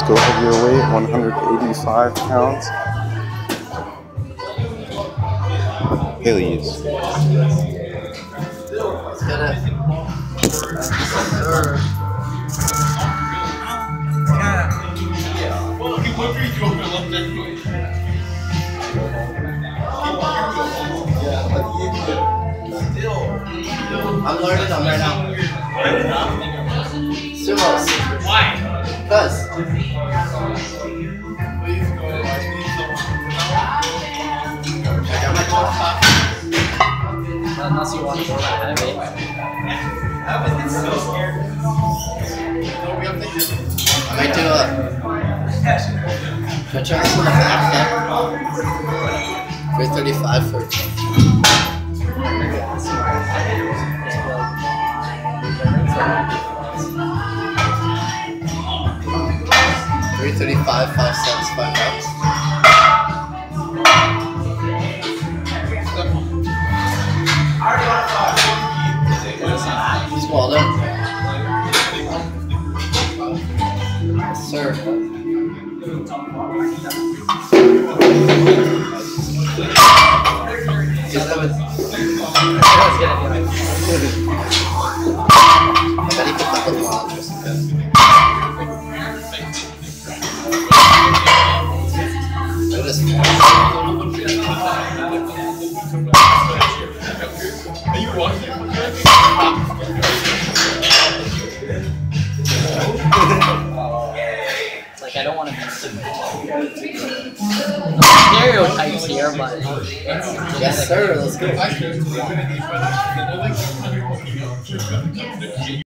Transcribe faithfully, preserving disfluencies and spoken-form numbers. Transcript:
Go heavier weight, one hundred eighty-five pounds. Haley's. I'm learning them right now. Sumos. Why? Because. Unless you want more that heavy. I might do a. Should I try this one? three thirty-five for. three thirty-five, five cents, five bucks. Small down. Yes, sir. Just have it. I bet he picked up the wall just in case. Look at this. Are you watching? It's like I don't want to be stereotypes here, but Yes, sir. Let's go.